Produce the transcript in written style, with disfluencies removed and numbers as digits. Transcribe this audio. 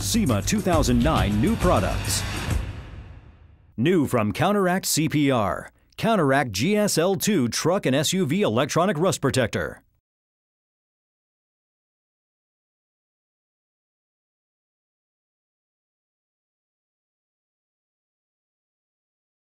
SEMA 2009 new products. New from CounterAct CPR. CounterAct GSL-2 truck and SUV electronic rust protector.